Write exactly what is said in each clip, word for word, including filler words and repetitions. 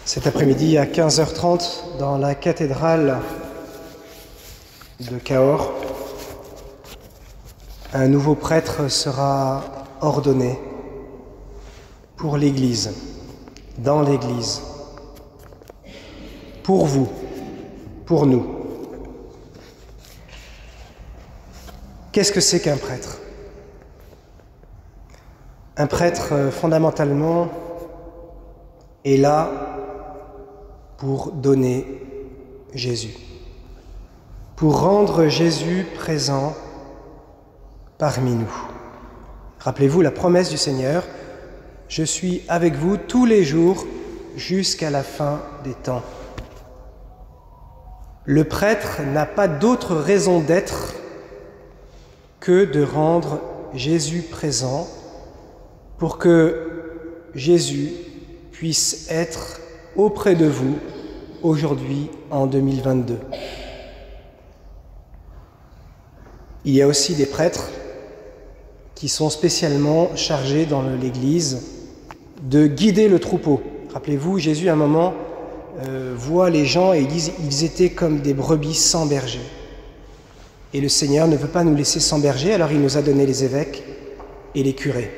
Cet après-midi à quinze heures trente dans la cathédrale de Cahors, un nouveau prêtre sera ordonné pour l'Église, dans l'Église, pour vous, pour nous. Qu'est-ce que c'est qu'un prêtre ? Un prêtre, fondamentalement, est là pour donner Jésus, pour rendre Jésus présent parmi nous. Rappelez-vous la promesse du Seigneur, « Je suis avec vous tous les jours jusqu'à la fin des temps ». Le prêtre n'a pas d'autre raison d'être que de rendre Jésus présent pour que Jésus puisse être auprès de vous aujourd'hui en deux mille vingt-deux. Il y a aussi des prêtres qui sont spécialement chargés dans l'Église de guider le troupeau. Rappelez-vous, Jésus à un moment euh, voit les gens et ils disent ils étaient comme des brebis sans berger. Et le Seigneur ne veut pas nous laisser sans berger, alors il nous a donné les évêques et les curés.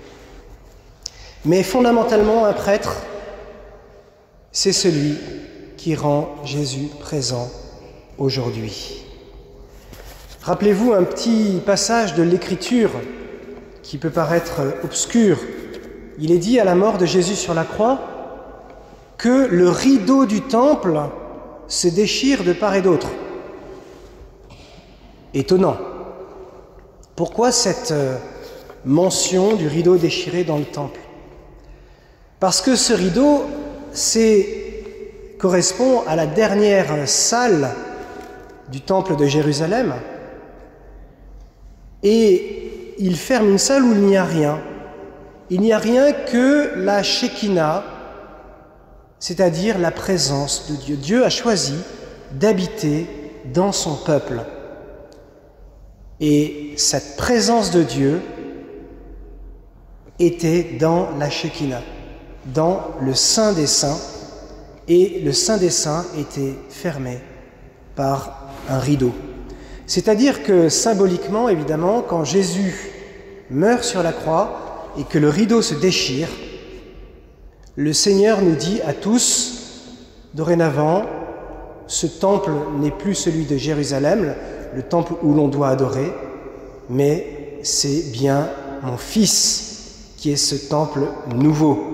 Mais fondamentalement, un prêtre, c'est celui qui rend Jésus présent aujourd'hui. Rappelez-vous un petit passage de l'Écriture qui peut paraître obscur. Il est dit à la mort de Jésus sur la croix que le rideau du temple se déchire de part et d'autre. Étonnant. Pourquoi cette mention du rideau déchiré dans le temple ? Parce que ce rideau, c'est, correspond à la dernière salle du temple de Jérusalem et il ferme une salle où il n'y a rien. Il n'y a rien que la Shekinah, c'est-à-dire la présence de Dieu. Dieu a choisi d'habiter dans son peuple. Et cette présence de Dieu était dans la Shekinah, dans le Saint des Saints, et le Saint des Saints était fermé par un rideau. C'est-à-dire que symboliquement, évidemment, quand Jésus meurt sur la croix et que le rideau se déchire, le Seigneur nous dit à tous, dorénavant, ce temple n'est plus celui de Jérusalem, le temple où l'on doit adorer, mais c'est bien mon Fils qui est ce temple nouveau.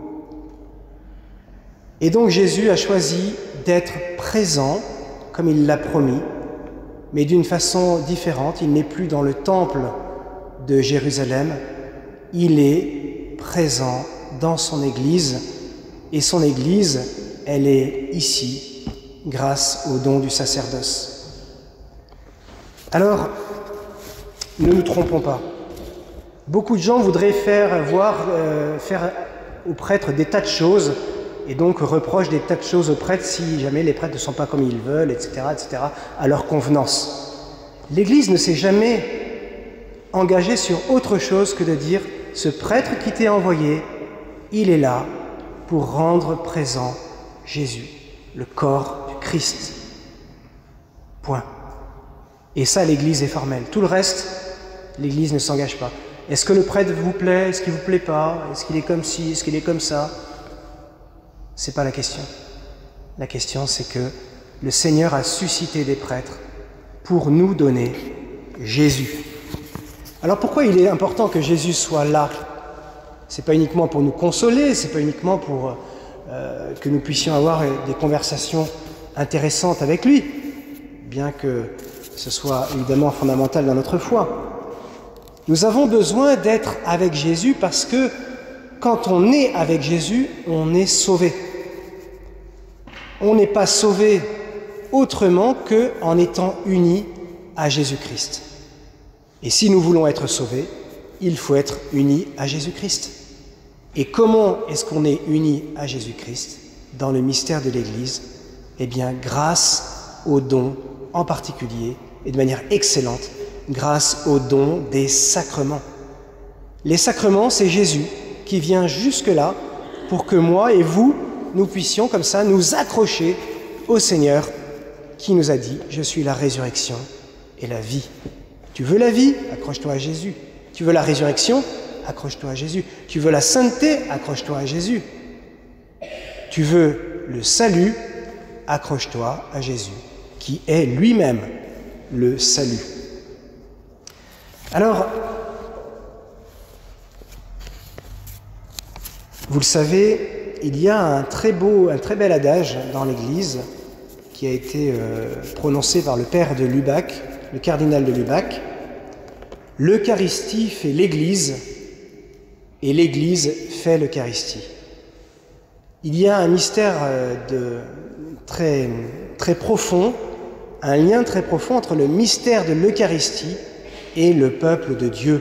Et donc Jésus a choisi d'être présent, comme il l'a promis, mais d'une façon différente. Il n'est plus dans le temple de Jérusalem, il est présent dans son Église, et son Église, elle est ici, grâce au don du sacerdoce. Alors, ne nous trompons pas. Beaucoup de gens voudraient faire voir, euh, faire aux prêtres des tas de choses, et donc reprochent des tas de choses aux prêtres si jamais les prêtres ne sont pas comme ils veulent, et cetera, et cetera, à leur convenance. L'Église ne s'est jamais engagée sur autre chose que de dire « ce prêtre qui t'est envoyé, il est là pour rendre présent Jésus, le corps du Christ. » Point. Et ça, l'Église est formelle. Tout le reste, l'Église ne s'engage pas. Est-ce que le prêtre vous plaît? Est-ce qu'il ne vous plaît pas? Est-ce qu'il est comme ci? Est-ce qu'il est comme ça? C'est pas la question. La question, c'est que le Seigneur a suscité des prêtres pour nous donner Jésus. Alors pourquoi il est important que Jésus soit là? C'est pas uniquement pour nous consoler, c'est pas uniquement pour euh, que nous puissions avoir des conversations intéressantes avec lui, bien que ce soit évidemment fondamental dans notre foi. Nous avons besoin d'être avec Jésus parce que quand on est avec Jésus, on est sauvé. On n'est pas sauvé autrement qu'en étant unis à Jésus-Christ. Et si nous voulons être sauvés, il faut être unis à Jésus-Christ. Et comment est-ce qu'on est unis à Jésus-Christ dans le mystère de l'Église? Eh bien, grâce au don en particulier, et de manière excellente, grâce au don des sacrements. Les sacrements, c'est Jésus qui vient jusque-là pour que moi et vous, nous puissions comme ça nous accrocher au Seigneur qui nous a dit « Je suis la résurrection et la vie ». Tu veux la vie? Accroche-toi à Jésus. Tu veux la résurrection? Accroche-toi à Jésus. Tu veux la sainteté? Accroche-toi à Jésus. Tu veux le salut? Accroche-toi à Jésus, qui est lui-même le salut. Alors, vous le savez, il y a un très beau, un très bel adage dans l'Église qui a été euh, prononcé par le père de Lubac, le cardinal de Lubac. L'Eucharistie fait l'Église et l'Église fait l'Eucharistie. Il y a un mystère de, très, très profond, un lien très profond entre le mystère de l'Eucharistie et le peuple de Dieu.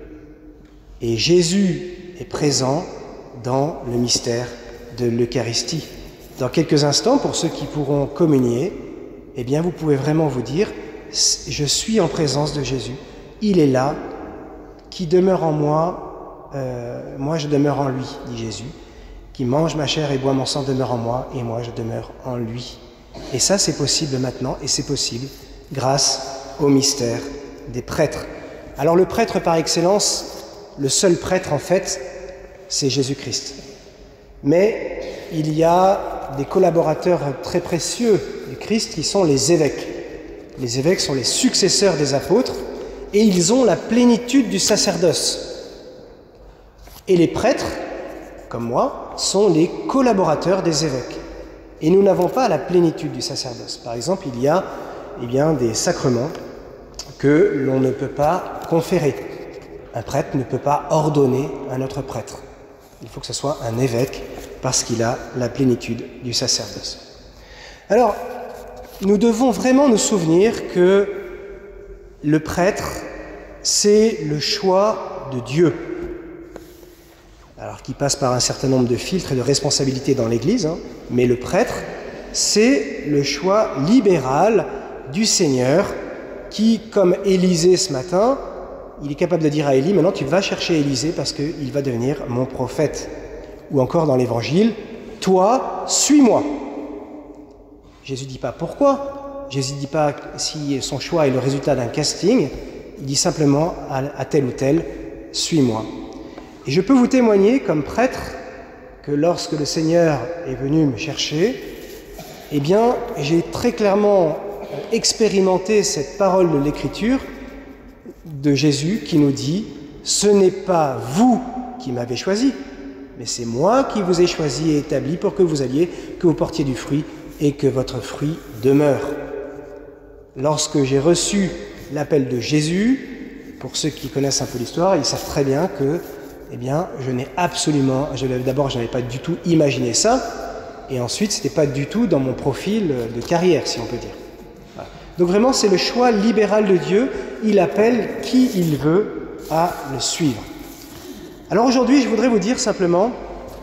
Et Jésus est présent dans le mystère de l'Eucharistie. Dans quelques instants, pour ceux qui pourront communier, eh bien, vous pouvez vraiment vous dire « Je suis en présence de Jésus. Il est là, qui demeure en moi, euh, moi je demeure en lui, dit Jésus. Qui mange ma chair et boit mon sang demeure en moi, et moi je demeure en lui. » Et ça, c'est possible maintenant, et c'est possible grâce au mystère des prêtres. Alors le prêtre par excellence, le seul prêtre en fait, c'est Jésus-Christ. Mais il y a des collaborateurs très précieux du Christ qui sont les évêques. Les évêques sont les successeurs des apôtres et ils ont la plénitude du sacerdoce. Et les prêtres, comme moi, sont les collaborateurs des évêques. Et nous n'avons pas la plénitude du sacerdoce. Par exemple, il y a eh bien, des sacrements que l'on ne peut pas conférer. Un prêtre ne peut pas ordonner un autre prêtre. Il faut que ce soit un évêque parce qu'il a la plénitude du sacerdoce. Alors, nous devons vraiment nous souvenir que le prêtre, c'est le choix de Dieu. Alors, qui passe par un certain nombre de filtres et de responsabilités dans l'Église, hein, mais le prêtre, c'est le choix libéral du Seigneur qui, comme Élisée ce matin, il est capable de dire à Élie, maintenant tu vas chercher Élisée parce qu'il va devenir mon prophète. Ou encore dans l'Évangile, toi, suis-moi. Jésus ne dit pas pourquoi, Jésus ne dit pas si son choix est le résultat d'un casting, il dit simplement à, à tel ou tel, suis-moi. Et je peux vous témoigner comme prêtre que lorsque le Seigneur est venu me chercher, eh bien, j'ai très clairement expérimenté cette parole de l'Écriture de Jésus qui nous dit « Ce n'est pas vous qui m'avez choisi, mais c'est moi qui vous ai choisi et établi pour que vous alliez, que vous portiez du fruit et que votre fruit demeure. » Lorsque j'ai reçu l'appel de Jésus, pour ceux qui connaissent un peu l'histoire, ils savent très bien que eh bien, je n'ai absolument, d'abord je n'avais pas du tout imaginé ça, et ensuite ce n'était pas du tout dans mon profil de carrière, si on peut dire. Voilà. Donc vraiment c'est le choix libéral de Dieu, il appelle qui il veut à le suivre. Alors aujourd'hui je voudrais vous dire simplement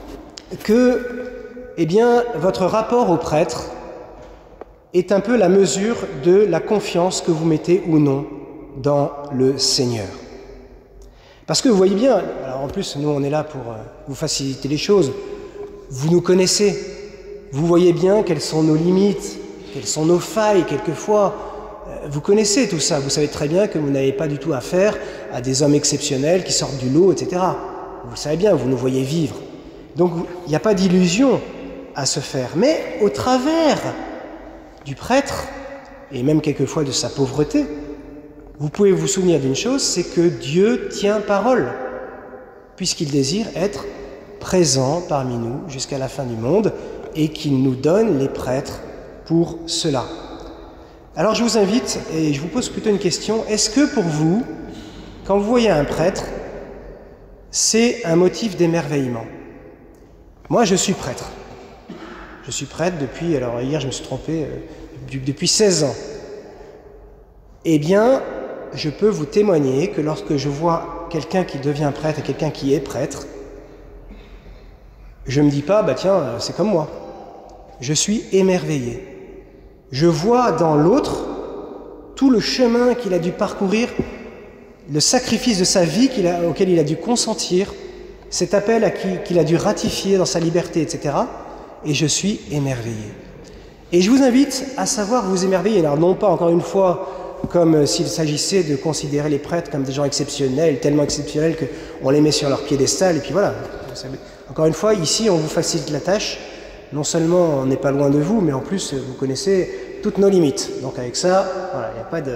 que eh bien, votre rapport au prêtre est un peu la mesure de la confiance que vous mettez ou non dans le Seigneur. Parce que vous voyez bien, alors en plus nous on est là pour vous faciliter les choses, vous nous connaissez, vous voyez bien quelles sont nos limites, quelles sont nos failles quelquefois, vous connaissez tout ça, vous savez très bien que vous n'avez pas du tout affaire à des hommes exceptionnels qui sortent du lot, et cetera. Vous le savez bien, vous nous voyez vivre. Donc il n'y a pas d'illusion à se faire, mais au travers du prêtre, et même quelquefois de sa pauvreté, vous pouvez vous souvenir d'une chose, c'est que Dieu tient parole, puisqu'il désire être présent parmi nous jusqu'à la fin du monde, et qu'il nous donne les prêtres pour cela. Alors je vous invite, et je vous pose plutôt une question, est-ce que pour vous, quand vous voyez un prêtre, c'est un motif d'émerveillement? Moi je suis prêtre. Je suis prêtre depuis, alors hier je me suis trompé, euh, depuis seize ans. Eh bien, je peux vous témoigner que lorsque je vois quelqu'un qui devient prêtre et quelqu'un qui est prêtre, je ne me dis pas, bah tiens, c'est comme moi. Je suis émerveillé. Je vois dans l'autre tout le chemin qu'il a dû parcourir, le sacrifice de sa vie qu'il a, auquel il a dû consentir, cet appel à qui, qu'il a dû ratifier dans sa liberté, et cetera. et je suis émerveillé. Et je vous invite à savoir vous émerveiller, alors non pas encore une fois comme s'il s'agissait de considérer les prêtres comme des gens exceptionnels, tellement exceptionnels qu'on les met sur leur piédestal, et puis voilà. Encore une fois, ici, on vous facilite la tâche. Non seulement on n'est pas loin de vous, mais en plus, vous connaissez toutes nos limites. Donc avec ça, voilà, il n'y a pas de...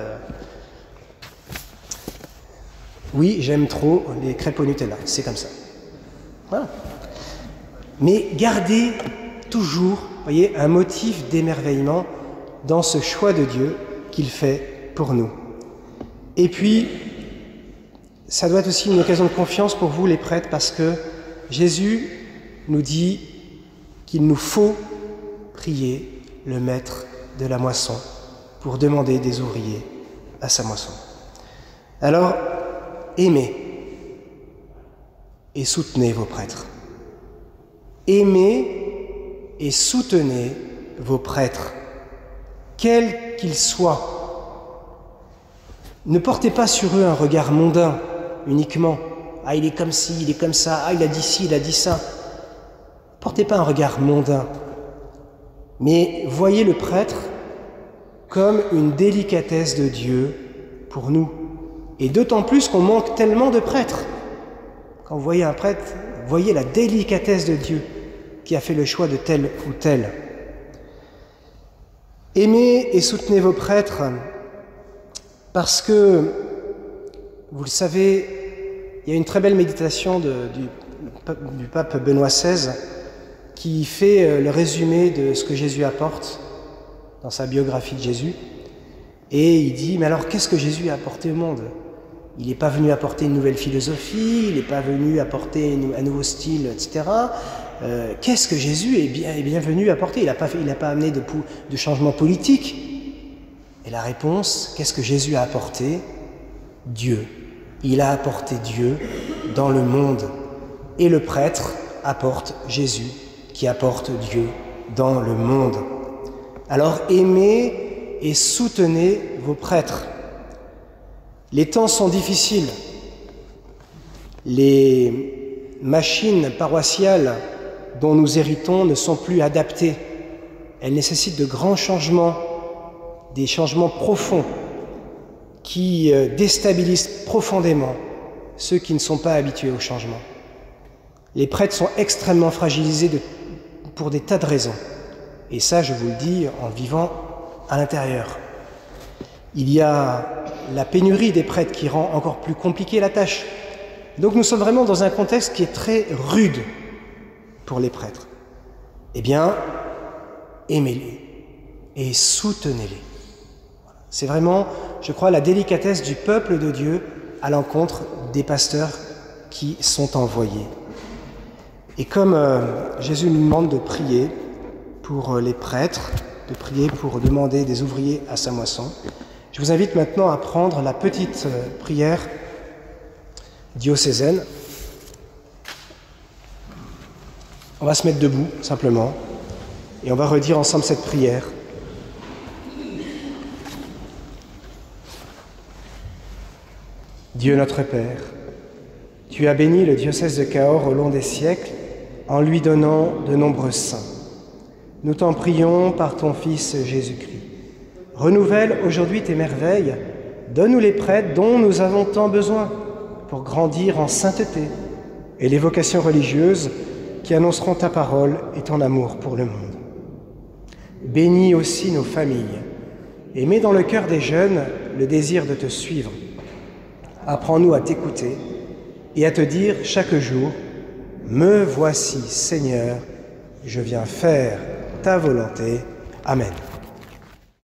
Oui, j'aime trop les crêpes au Nutella, c'est comme ça. Voilà. Mais gardez toujours, voyez, un motif d'émerveillement dans ce choix de Dieu qu'il fait pour nous. Et puis, ça doit être aussi une occasion de confiance pour vous, les prêtres, parce que Jésus nous dit qu'il nous faut prier le maître de la moisson pour demander des ouvriers à sa moisson. Alors, aimez et soutenez vos prêtres. Aimez et soutenez vos prêtres, quels qu'ils soient. Ne portez pas sur eux un regard mondain uniquement. Ah, il est comme ci, il est comme ça, ah, il a dit ci, il a dit ça. Portez pas un regard mondain, mais voyez le prêtre comme une délicatesse de Dieu pour nous. Et d'autant plus qu'on manque tellement de prêtres. Quand vous voyez un prêtre, voyez la délicatesse de Dieu qui a fait le choix de tel ou tel. Aimez et soutenez vos prêtres parce que, vous le savez, il y a une très belle méditation de, du, du pape Benoît seize qui fait le résumé de ce que Jésus apporte dans sa biographie de Jésus. Et il dit, mais alors qu'est-ce que Jésus a apporté au monde? Il n'est pas venu apporter une nouvelle philosophie, il n'est pas venu apporter un nouveau style, et cetera. Euh, qu'est-ce que Jésus est bien, est bien venu apporter? Il n'a pas, pas amené de, de changement politique. Et la réponse, qu'est-ce que Jésus a apporté? Dieu. Il a apporté Dieu dans le monde. Et le prêtre apporte Jésus, qui apporte Dieu dans le monde. Alors aimez et soutenez vos prêtres. Les temps sont difficiles. Les machines paroissiales dont nous héritons ne sont plus adaptées. Elles nécessitent de grands changements, des changements profonds qui déstabilisent profondément ceux qui ne sont pas habitués au changement. Les prêtres sont extrêmement fragilisés de, pour des tas de raisons. Et ça, je vous le dis en vivant à l'intérieur. Il y a la pénurie des prêtres qui rend encore plus compliquée la tâche. Donc nous sommes vraiment dans un contexte qui est très rude pour les prêtres. Eh bien, aimez-les et soutenez-les. C'est vraiment, je crois, la délicatesse du peuple de Dieu à l'encontre des pasteurs qui sont envoyés. Et comme euh, Jésus nous demande de prier pour les prêtres, de prier pour demander des ouvriers à sa moisson, je vous invite maintenant à prendre la petite euh, prière diocésaine. On va se mettre debout, simplement, et on va redire ensemble cette prière. Dieu notre Père, tu as béni le diocèse de Cahors au long des siècles en lui donnant de nombreux saints. Nous t'en prions par ton Fils Jésus-Christ. Renouvelle aujourd'hui tes merveilles, donne-nous les prêtres dont nous avons tant besoin pour grandir en sainteté et les vocations religieuses qui annonceront ta parole et ton amour pour le monde. Bénis aussi nos familles et mets dans le cœur des jeunes le désir de te suivre. Apprends-nous à t'écouter et à te dire chaque jour « Me voici, Seigneur, je viens faire ta volonté. » Amen.